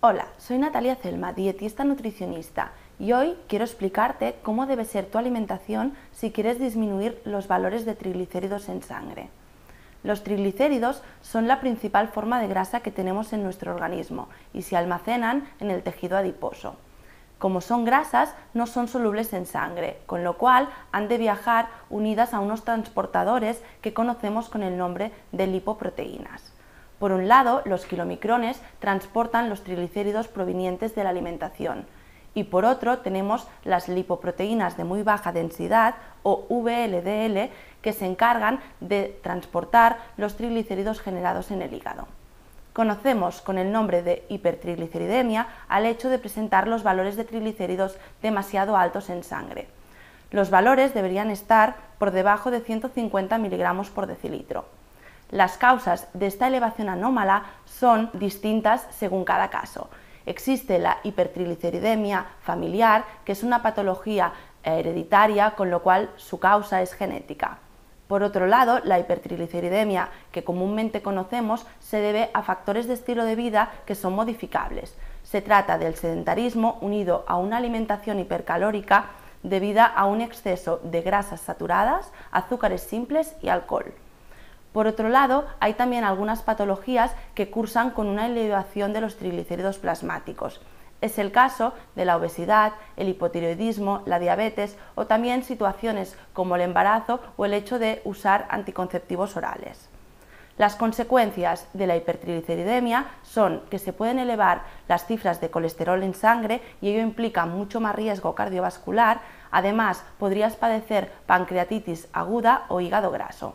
Hola, soy Natalia Celma, dietista nutricionista, y hoy quiero explicarte cómo debe ser tu alimentación si quieres disminuir los valores de triglicéridos en sangre. Los triglicéridos son la principal forma de grasa que tenemos en nuestro organismo y se almacenan en el tejido adiposo. Como son grasas, no son solubles en sangre, con lo cual han de viajar unidas a unos transportadores que conocemos con el nombre de lipoproteínas. Por un lado, los kilomicrones transportan los triglicéridos provenientes de la alimentación y por otro tenemos las lipoproteínas de muy baja densidad o VLDL que se encargan de transportar los triglicéridos generados en el hígado. Conocemos con el nombre de hipertrigliceridemia al hecho de presentar los valores de triglicéridos demasiado altos en sangre. Los valores deberían estar por debajo de 150 miligramos por decilitro. Las causas de esta elevación anómala son distintas según cada caso. Existe la hipertrigliceridemia familiar, que es una patología hereditaria, con lo cual su causa es genética. Por otro lado, la hipertrigliceridemia que comúnmente conocemos se debe a factores de estilo de vida que son modificables. Se trata del sedentarismo unido a una alimentación hipercalórica debida a un exceso de grasas saturadas, azúcares simples y alcohol. Por otro lado, hay también algunas patologías que cursan con una elevación de los triglicéridos plasmáticos. Es el caso de la obesidad, el hipotiroidismo, la diabetes o también situaciones como el embarazo o el hecho de usar anticonceptivos orales. Las consecuencias de la hipertrigliceridemia son que se pueden elevar las cifras de colesterol en sangre y ello implica mucho más riesgo cardiovascular. Además, podrías padecer pancreatitis aguda o hígado graso.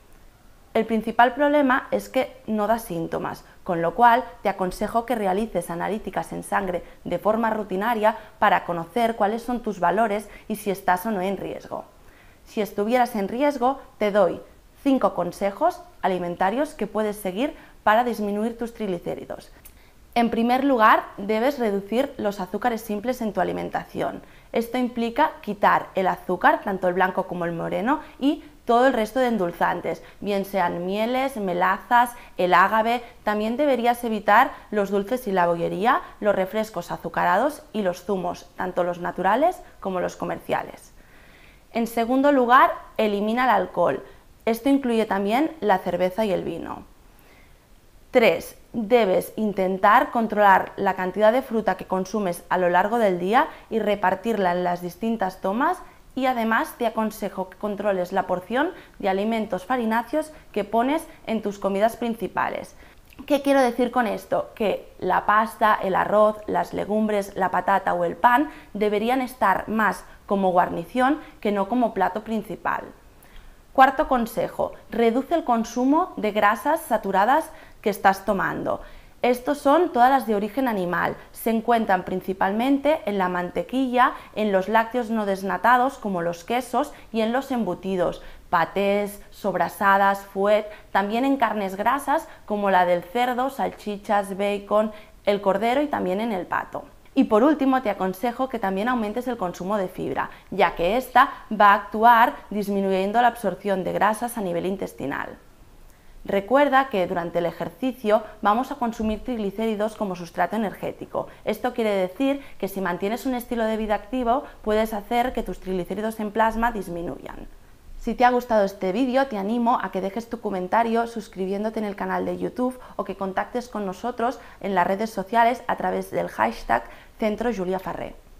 El principal problema es que no da síntomas, con lo cual te aconsejo que realices analíticas en sangre de forma rutinaria para conocer cuáles son tus valores y si estás o no en riesgo. Si estuvieras en riesgo, te doy 5 consejos alimentarios que puedes seguir para disminuir tus triglicéridos. En primer lugar, debes reducir los azúcares simples en tu alimentación. Esto implica quitar el azúcar, tanto el blanco como el moreno, y todo el resto de endulzantes, bien sean mieles, melazas, el ágave. También deberías evitar los dulces y la bollería, los refrescos azucarados y los zumos, tanto los naturales como los comerciales. En segundo lugar, elimina el alcohol. Esto incluye también la cerveza y el vino. 3. Debes intentar controlar la cantidad de fruta que consumes a lo largo del día y repartirla en las distintas tomas, y además te aconsejo que controles la porción de alimentos farináceos que pones en tus comidas principales. ¿Qué quiero decir con esto? Que la pasta, el arroz, las legumbres, la patata o el pan deberían estar más como guarnición que no como plato principal. Cuarto consejo, reduce el consumo de grasas saturadas que estás tomando. Estos son todas las de origen animal, se encuentran principalmente en la mantequilla, en los lácteos no desnatados como los quesos y en los embutidos, patés, sobrasadas, fuet, también en carnes grasas como la del cerdo, salchichas, bacon, el cordero y también en el pato. Y por último te aconsejo que también aumentes el consumo de fibra, ya que esta va a actuar disminuyendo la absorción de grasas a nivel intestinal. Recuerda que durante el ejercicio vamos a consumir triglicéridos como sustrato energético. Esto quiere decir que si mantienes un estilo de vida activo, puedes hacer que tus triglicéridos en plasma disminuyan. Si te ha gustado este vídeo, te animo a que dejes tu comentario suscribiéndote en el canal de YouTube o que contactes con nosotros en las redes sociales a través del hashtag Centro Julia Farré.